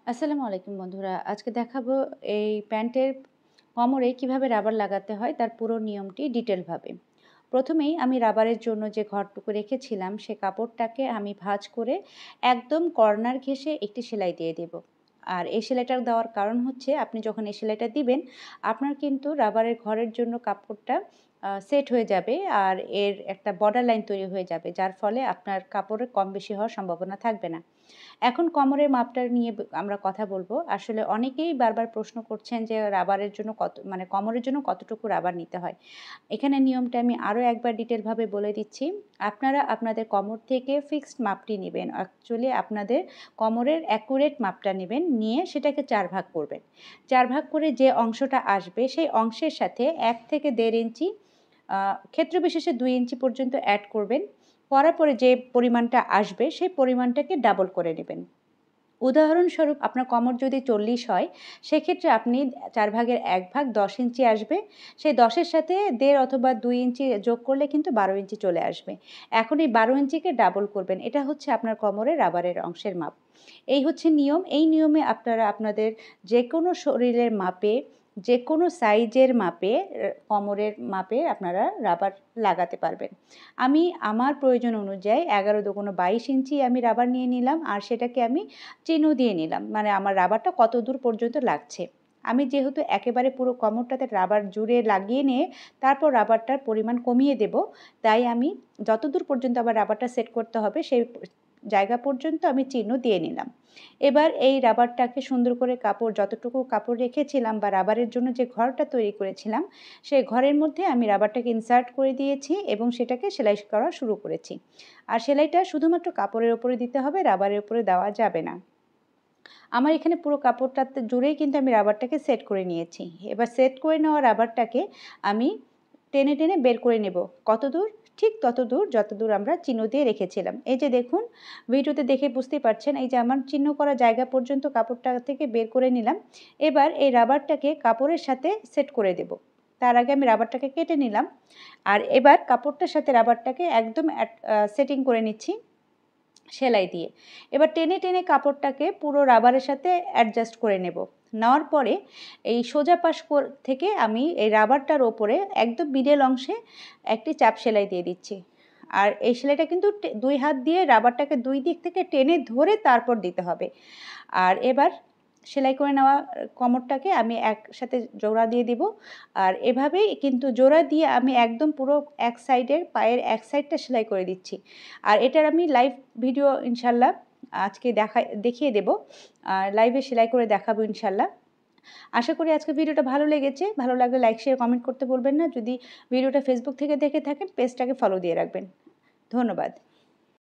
আসসালামু আলাইকুম বন্ধুরা। আজকে দেখাবো এই প্যান্টের কোমরে কিভাবে রাবার লাগাতে হয় তার পুরো নিয়মটি ডিটেইলভাবে। প্রথমেই আমি রাবারের জন্য যে ঘরটুকু রেখেছিলাম সে কাপড়টাকে আমি ভাঁজ করে একদম কর্নার ঘেঁষে একটি সেলাই দিয়ে দেব। আর এই সেলাইটা দেওয়ার কারণ হচ্ছে আপনি যখন এই সেলাইটা দিবেন আপনার কিন্তু রাবারের ঘরের জন্য কাপড়টা সেট হয়ে যাবে আর এর একটা বর্ডার লাইন তৈরি হয়ে যাবে। যার ফলে আপনার কাপড়ে কম বেশি হওয়ার সম্ভাবনা থাকবে না। এখন কোমরের মাপটা নিয়ে আমরা কথা বলব। আসলে অনেকেই বারবার প্রশ্ন করছেন যে রাবারের জন্য মানে কোমরের জন্য কতটুকু রাবার নিতে হয়। এখানে নিয়মটা আমি আরও একবার ডিটেইলভাবে বলে দিচ্ছি। আপনারা আপনাদের কোমর থেকে ফিক্সড মাপটি নিবেন। অ্যাকচুয়ালি আপনাদের কোমরের অ্যাকুরেট মাপটা নিবেন, নিয়ে সেটাকে ৪ ভাগ করবেন। ৪ ভাগ করে যে অংশটা আসবে সেই অংশের সাথে ১ থেকে ১.৫ ইঞ্চি ক্ষেত্র বিশেষে ২ ইঞ্চি পর্যন্ত অ্যাড করবেন। করার পরে যে পরিমাণটা আসবে সেই পরিমাণটাকে ডাবল করে নেবেন। উদাহরণস্বরূপ আপনার কোমর যদি ৪০ হয়, সেক্ষেত্রে আপনি ৪ ভাগের ১ ভাগ ১০ ইঞ্চি আসবে। সেই ১০ এর সাথে ১.৫ অথবা ২ ইঞ্চি যোগ করলে কিন্তু ১২ ইঞ্চি চলে আসবে। এখন এই ১২ ইঞ্চিকে ডাবল করবেন। এটা হচ্ছে আপনার কোমরের রাবারের অংশের মাপ। এই হচ্ছে নিয়ম। এই নিয়মে আপনারা আপনাদের যেকোনো শরীরের মাপে, যেকোনো সাইজের মাপে কোমরের মাপে আপনারা রাবার লাগাতে পারবেন। আমি আমার প্রয়োজন অনুযায়ী ১১ দোগুনো ২২ ইঞ্চি আমি রাবার নিয়ে নিলাম আর সেটাকে আমি চিহ্ন দিয়ে নিলাম। মানে আমার রাবারটা কত দূর পর্যন্ত লাগছে। আমি যেহেতু একেবারে পুরো কোমরটাতে রাবার জুড়ে লাগিয়ে নিয়ে তারপর রাবারটার পরিমাণ কমিয়ে দেব, তাই আমি যতদূর পর্যন্ত আমার রাবারটা সেট করতে হবে সেই জায়গা পর্যন্ত আমি চিহ্ন দিয়ে নিলাম। এবার এই রাবারটাকে সুন্দর করে যতটুকু কাপড় রেখেছিলাম বা রাবারের জন্য যে ঘরটা তৈরি করেছিলাম, সেই ঘরের মধ্যে আমি রাবারটাকে ইনসার্ট করে দিয়েছি এবং সেটাকে সেলাই করা শুরু করেছি। আর সেলাইটা শুধুমাত্র কাপড়ের উপরে দিতে হবে, রাবারের উপরে দেওয়া যাবে না। আমার এখানে পুরো কাপড়টাতে জুড়েই কিন্তু আমি রাবারটাকে সেট করে নিয়েছি। এবার সেট করে নেওয়া রাবারটাকে আমি টেনে, টেনে বের করে নেব। কতদূর? ঠিক ততদূর যতদূর আমরা চিহ্ন দিয়ে রেখেছিলাম। এই যে দেখুন, ভিডিওতে দেখে বুঝতেই পারছেন এই যে আমার চিহ্ন করা জায়গা পর্যন্ত কাপড়টা থেকে বের করে নিলাম। এবার এই রাবারটাকে কাপড়ের সাথে সেট করে দেব। তার আগে আমি রাবারটাকে কেটে নিলাম। আর এবার কাপড়টার সাথে রাবারটাকে একদম সেটিং করে নিচ্ছি সেলাই দিয়ে। এবার টেনে, টেনে কাপড়টাকে পুরো রাবারের সাথে অ্যাডজাস্ট করে নেব। নেওয়ার পরে এই সোজা পাশ থেকে আমি এই রাবারটার ওপরে একদম মিডল অংশে একটি চাপ সেলাই দিয়ে দিচ্ছি। আর এই সেলাইটা কিন্তু ২ হাত দিয়ে রাবারটাকে ২ দিক থেকে টেনে ধরে তারপর দিতে হবে। আর এবার সেলাই করে নেওয়া কোমরটাকে আমি একসাথে জোড়া দিয়ে দিব। আর এভাবেই কিন্তু জোড়া দিয়ে আমি একদম পুরো এক সাইডের পায়ের এক সাইডটা সেলাই করে দিচ্ছি। আর এটার আমি লাইভ ভিডিও ইনশাল্লাহ আজকে দেখিয়ে দেব। আর লাইভে সেলাই করে দেখাবো ইনশাল্লাহ। আশা করি আজকের ভিডিওটা ভালো লেগেছে। ভালো লাগলে লাইক, শেয়ার, কমেন্ট করতে ভুলবেন না। যদি ভিডিওটা ফেসবুক থেকে দেখে থাকেন পেজটাকে ফলো দিয়ে রাখবেন। ধন্যবাদ।